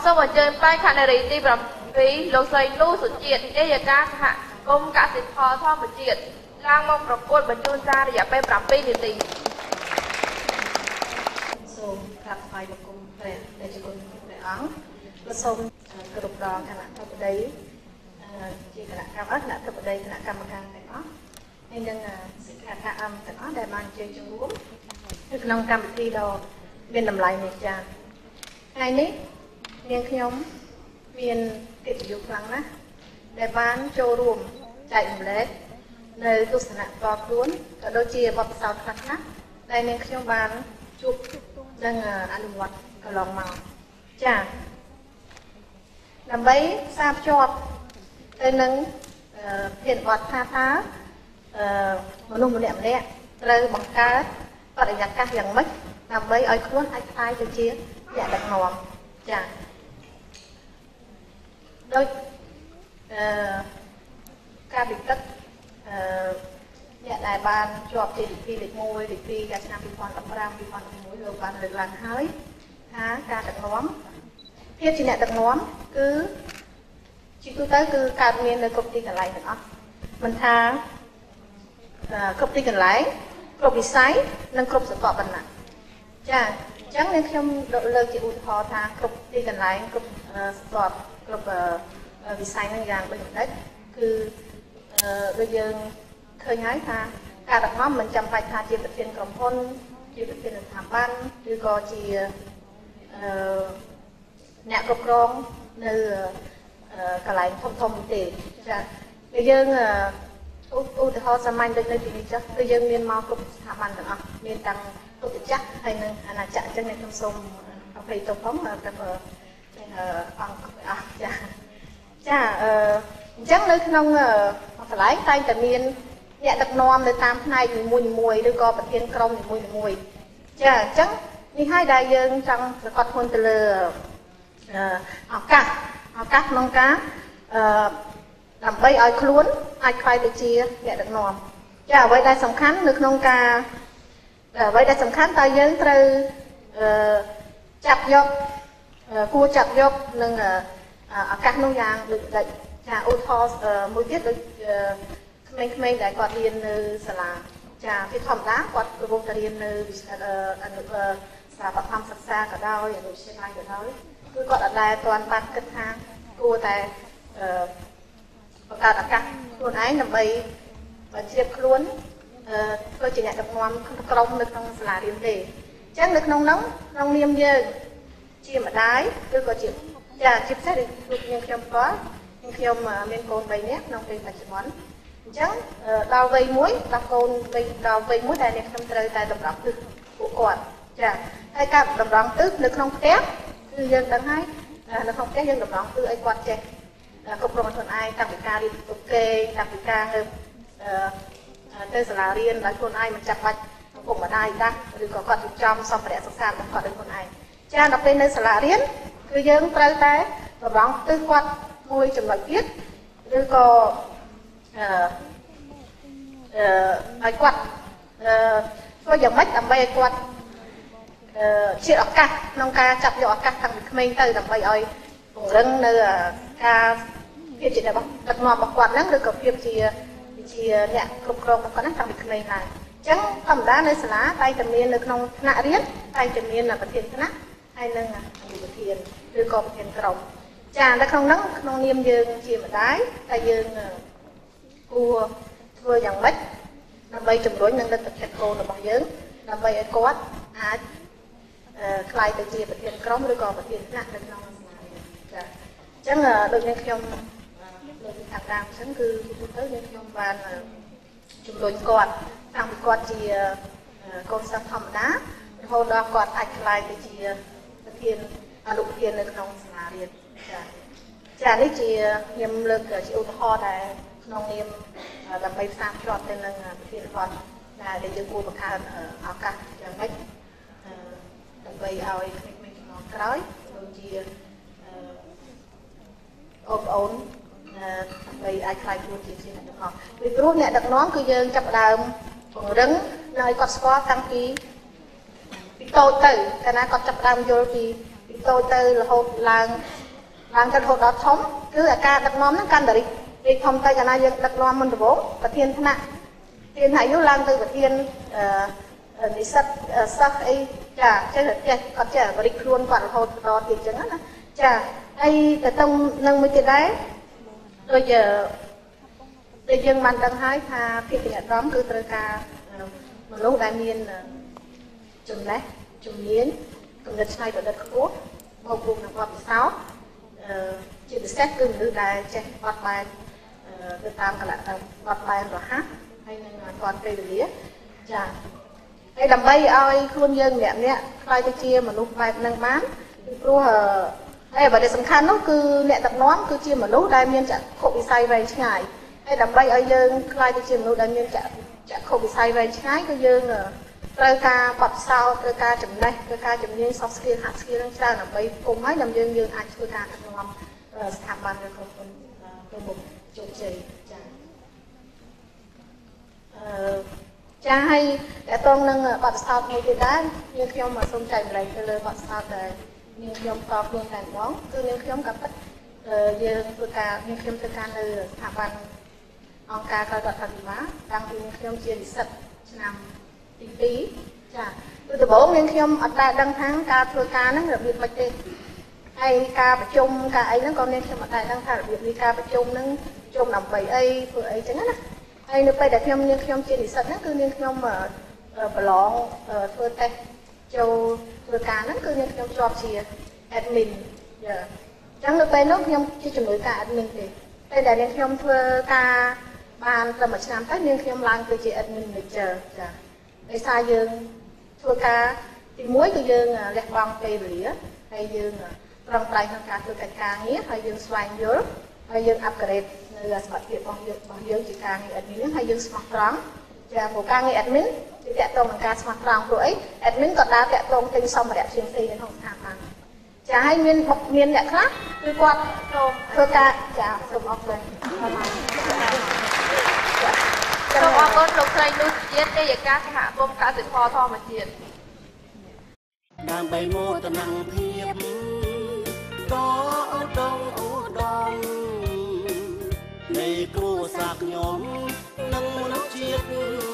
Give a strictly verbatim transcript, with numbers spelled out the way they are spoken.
សូមអញ្ជើញបែកខណ្ឌរីទីប្រាំពីរលោកស្រីលូសុជាតិនាយិកាសហគមន៍កសិផលធម្មជាតិឡើងមកប្រកួតបញ្ជូនសាររយៈពេលប្រាំពីរនាទីសូមក្រាបថ្វាយបង្គំព្រះតេជគុណព្រះអង្គและសូមគោរពដល់គណៈធិបតីជាគណៈកម្មការគណៈធិបតីគណៈកម្មការទាំងអស់ហើយនឹងសិក្ខាកាមទាំងអស់ដែលបានជួយចូលរួមនៅក្នុងកម្មវិធីដ៏មានតម្លៃនេះចា៎ថ្ងៃនេះនាងខ្ញុំមានកិត្តិយសខ្លាំងណាស់ដែលបានចូលរួមចែករំលែកនៅទស្សនៈផ្ទាល់ខ្លួនក៏ដូចជាបទពិសោធន៍ខ្លះៗដែលនាងខ្ញុំបានជួបនិងអនុវត្តកន្លងមកចា៎ដើម្បីផ្សារភ្ជាប់ទៅនឹងភានបទថាថាមនុស្សម្នាក់ម្នាក់ត្រូវបង្កើតបរិយាកាសយ៉ាងម៉េចដើម្បីឲ្យខ្លួនអាចខ្លាយទៅជាអ្នកដឹកនាំចា៎ដោយអឺការវិទឹកអឺអ្នកដែលបានជាប់ជាទីពីរលេខមួយលេខពីរកាលឆ្នាំពីរពាន់ដប់ប្រាំ ពីរពាន់ដប់ប្រាំមួយលោកបានលើកឡើងហើយថាការដឹកនាំភាពជាអ្នកដឹកនាំគឺជាទូទៅគឺកើតមាននៅគ្រប់ទីកន្លែងទាំងអស់មិនថាគ្រប់ទីកន្លែងគ្រប់វិស័យនិងគ្រប់ស្រទាប់វណ្ណៈចា៎អញ្ចឹងនាងខ្ញុំលើកជាឧទាហរណ៍ថាគ្រប់ទីកន្លែងគ្រប់ស្រទាប់គ្រប់វិស័យហ្នឹងយ៉ាងដូចនេះគឺដូចយើងឃើញហើយថាការដឹកនាំមិនចាំបាច់ថាជាប្រធានក្រុមហ៊ុនជាប្រធានស្ថាប័នឬក៏ជាអ្នកគ្រប់គ្រងនៅកន្លែងធំធំទេចា៎យើងឧទាហរណ៍សាមញ្ញដូចនៅទីនេះចាស់គឺយើងមានមកគ្រប់ស្ថាប័នទាំងអស់មានទាំងទុតិយៈហើយនិងអាណាចក្រអញ្ចឹងខ្ញុំសូមអភ័យទោសផងទៅអង្គអស់ចា៎ចាអញ្ចឹងនៅក្នុងកន្លែងតែងតែមានអ្នកដឹកនាំនៅតាមផ្នែកនីមួយៗឬក៏ប្រធានក្រុមនីមួយៗចាអញ្ចឹងនេះហើយដែលយើងចង់ប្រកាសខ្លួនទៅលើឱកាសឱកាសក្នុងការអឺដើម្បីឲ្យខ្លួនអាចខ្លាយទៅជាអ្នកដឹកនាំចាអ្វីដែលសំខាន់នៅក្នុងការអ្វីដែលសំខាន់តើយើងត្រូវអឺចាប់យកគួរចាប់យកនឹងឱកាសនោះយ៉ាងដូចចាឧទាហរណ៍មួយទៀតដូចក្មេងៗដែលគាត់រៀននៅសាលាចាពីធម្មតាគាត់កំពុងតែរៀននៅអនុស្ថាប័នធម្មសិក្សាក៏ដោយអនុវិទ្យាល័យក៏ដោយគឺគាត់អត់ដែលទាន់បានគិតថាគួរតែបង្កើតឱកាសខ្លួនឯងដើម្បីជ្រាបខ្លួនធ្វើជាអ្នកដឹកនាំក្រុមនៅក្នុងសាលារៀនទេអញ្ចឹងនៅក្នុងនោះក្នុងនាមយើងជាម្ដាយឬក៏ជាចាជាពិសេសដូចខ្ញុំខ្ញុំគាត់ខ្ញុំមានកូនបីនាក់ក្នុងពេលបច្ចុប្បន្នអញ្ចឹងដល់វ័យមួយដល់កូនវ័យដល់វ័យមួយដែលអ្នកខ្ញុំត្រូវតែតម្រង់ទិសពួកគាត់ចាហើយការតម្រង់ទិសនៅក្នុងផ្ទះគឺយើងដឹងហើយនៅក្នុងផ្ទះយើងតម្រង់ទិសឲ្យគាត់ចេះគ្រប់គ្រងខ្លួនឯងតាំងពីការរៀនទុកគេតាំងពីការទៅទៅសាលារៀនដោយខ្លួនឯងមិនចាំបាច់ពុកម្ដាយដាស់ឬក៏គាត់រៀបចំសម្ភារៈសិក្សារបស់គាត់ដោយខ្លួនឯងចាដល់ពេលនៅសាលារៀនគឺយើងត្រូវតែតម្រង់ទិសគាត់មួយចំណុចទៀតឬក៏អឺអឺឲ្យគាត់អឺធ្វើយ៉ាងម៉េចដើម្បីឲ្យគាត់អឺជាឱកាសក្នុងការចាប់យកឱកាសតាំងពីក្មេងទៅដើម្បីឲ្យពង្រឹងនៅការភាពជាអ្នកដឹកនាំរបស់គាត់ហ្នឹងឬក៏ភាពជាជាអ្នកគ្រប់គ្រងរបស់គាត់ហ្នឹងតាំងពីក្មេងឡើងអញ្ចឹងធម្មតានៅសាលាតែតែមាននៅក្នុងថ្នាក់រៀនតែតែមានប្រធានថ្នាក់ហើយនឹងអនុប្រធានឬក៏ប្រធានក្រុមចានៅក្នុងហ្នឹងក្នុងនាមយើងជាម្ដាយតែយើងគួរធ្វើយ៉ាងម៉េចដើម្បីជំរុញនិងលើកទឹកចិត្តកូនរបស់យើងដើម្បីឲ្យគាត់អាចខ្លាយទៅជាប្រធានក្រុមឬក៏ប្រធានថ្នាក់នៅក្នុងសាលារៀនចាអញ្ចឹងដូចនេះខ្ញុំលើកពីខាងដើមអញ្ចឹងគឺទូទៅយើងខ្ញុំបានជំរុញគាត់តាំងពីគាត់ជាកូនសិស្សធម្មតារហូតដល់គាត់អាចខ្លាយទៅជាប្រធានអនុប្រធាននៅក្នុងសាលារៀនចាចានេះជាខ្ញុំលើកជាឧទាហរណ៍ដែលក្នុងនាមដើម្បីផ្សារភ្ជាប់ទៅនឹងប្រធានបទដែលយើងគួរបង្កើនឱកាសយ៉ាងម៉េចដើម្បីឲ្យក្មេងៗជំនាន់ក្រោយដូចជាបងប្អូនដើម្បីអាចខ្លាយខ្លួនជាអ្នកដឹកនាំពីព្រោះអ្នកដឹកនាំគឺយើងចាប់ផ្ដើមពង្រឹងនៅឲ្យគាត់ស្គាល់តាំងពីពីតូចទៅកាលណាគាត់ចាប់ផ្ដើមយល់ពីពីតូចទៅរហូតឡើងឡើងទៅរហូតដល់ធំគឺអាការដឹកនាំហ្នឹងកាន់តែរីករីកធំទៅកាលណាយើងដឹកនាំមុនដំបូងប្រធានថ្នាក់ប្រធានថ្នាក់យូរឡើងទៅប្រធានអឺនិស្សិតសិស្សអីចាចេះចេះគាត់ចេះបរិយាខ្លួនគាត់រហូតដល់ទៀតអញ្ចឹងណាចាហើយទៅទៅនឹងមួយទៀតដែរដូចដូចយើងបានដឹងហើយថាភាពជាអារម្មណ៍គឺត្រូវការមនុស្សដែលមានចំណេះជំនាញគំនិតច្នៃប្រឌិតខ្ពស់បូករួមនឹងបទពិសោធន៍ជាពិសេសគឺមនុស្សដែលចេះបត់បែនទៅតាមកលៈបត់បែនរហ័សហើយនឹងទាន់ពេលវេលាចាហើយដើម្បីឲ្យខ្លួនយើងម្នាក់ម្នាក់ខ្លាយទៅជាមនុស្សបែបហ្នឹងបានពីព្រោះហើយអ្វីដែលសំខាន់នោះគឺអ្នកដឹកនាំគឺជាមនុស្សដែលមានចក្ខុវិស័យវែងឆ្ងាយហើយដើម្បីឲ្យយើងខ្លាយទៅជាមនុស្សដែលមានចក្ខុវិស័យវែងឆ្ងាយគឺយើងត្រូវការបទពិសោធន៍ត្រូវការចំណេះត្រូវការជំនាញ soft skill hard skill នឹងច្រើនដើម្បីគុំឲ្យដល់យើងយើងអាចធ្វើការដឹកនាំស្ថាប័នឬក្រុមហ៊ុនទៅមុខជោគជ័យចា៎អឺចាហើយតើតងនឹងបទពិសោធន៍មួយទៀតដែរយើងខ្ញុំមកសូមចែកម្លែកទៅលើបទពិសោធន៍ដែលយើងខ្ញុំតបខ្លួនតែម្ដងគឺយើងខ្ញុំក៏ពិតយើងធ្វើការយើងខ្ញុំធ្វើការនៅស្ថាប័នអង្គការក្រៅរដ្ឋាភិបាលតាំងពីខ្ញុំជានិស្សិតឆ្នាំទីពីរចាគឺដំបូងយើងខ្ញុំអត់ដែលដឹងថាការធ្វើការហ្នឹងរបៀបម៉េចទេហើយការប្រជុំការអីហ្នឹងក៏យើងខ្ញុំអត់ដែលដឹងថារបៀបនៃការប្រជុំហ្នឹងជុំដើម្បីអីធ្វើអីចឹងណាហើយនៅពេលដែលខ្ញុំយើងខ្ញុំជានិស្សិតហ្នឹងគឺយើងខ្ញុំប្រឡងធ្វើតេស្តចូលធ្វើការហ្នឹងគឺយើងខ្ញុំជាប់ជា admin ចាអញ្ចឹងនៅពេលនោះខ្ញុំជាជំនួយការ admin ទេពេលដែលយើងខ្ញុំធ្វើការបានត្រឹមមួយឆ្នាំទៅយើងខ្ញុំឡើងទៅជា admin manager ចាដោយសារយើងធ្វើការទីមួយគឺយើងលះបង់ពេលវេលាហើយយើងប្រឹងប្រែងក្នុងការធ្វើកិច្ចការងារហើយយើងស្វែងយល់ហើយយើង upgrade នៅសមត្ថភាពរបស់យើងរបស់យើងជាការងារ admin ហ្នឹងហើយយើងស្មោះត្រង់ចាព្រោះការងារ admin គឺតាក់ទងនឹងការស្មោះត្រង់ព្រោះអី admin ក៏ដើរតាក់ទងទិញសម្ភារៈផ្សេងៗនៅក្នុងស្ថាប័នចាហើយមានមានអ្នកខ្លះគឺគាត់ធ្វើការចាសូមអរគុណសូមអរគុណលោកស្រីនុជជាតិនាយិកាសហគមន៍កសិផលធម្មជាតិដើម្បីមោទនភាពក៏ឧត្តមឧត្តមនៃគ្រួសារខ្ញុំនិងមនុស្សជាតិ